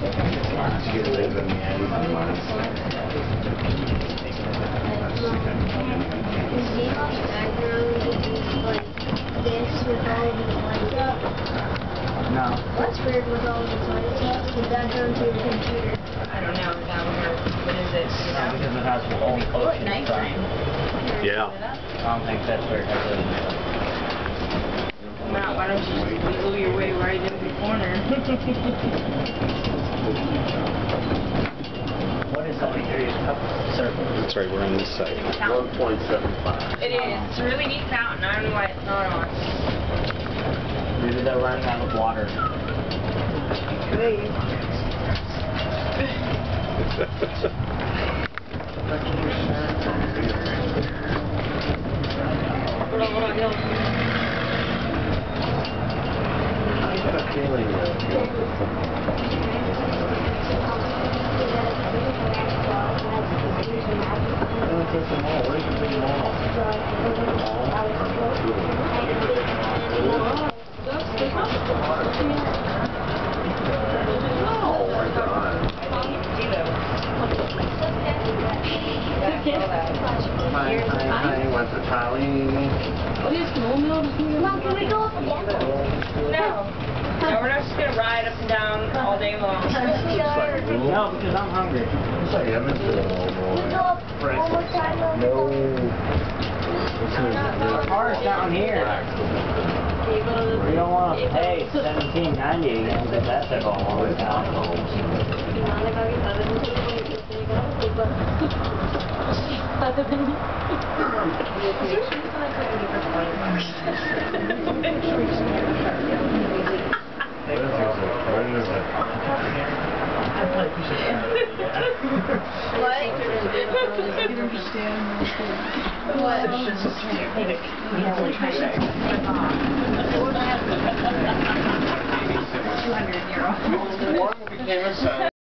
You live in the end of the month. Is game on the background like this with all the lights? No. What's weird with all the lights? The background to your computer. I don't know. What is it? You know? Because it has all the Oh, clothes at nighttime. Yeah. I don't think that's where it has it. Matt, why don't you just wiggle your way right in the corner? What is that? Circle. That's right, we're on this side. 1.75. It is. It's a really neat fountain. I don't know why it's not on. Maybe they're running out of water. I got a feeling there's a mall. Where's the big mall? Oh my God. Hi, what's the trolley? Mom, can we go up again? No. No, we're not just going to ride up and down all day long. No, because I'm hungry. It's like Evansville, We go up one more time. No. The car's down here. We don't want to pay $17.90 again because that's a long way down. What? 200 €.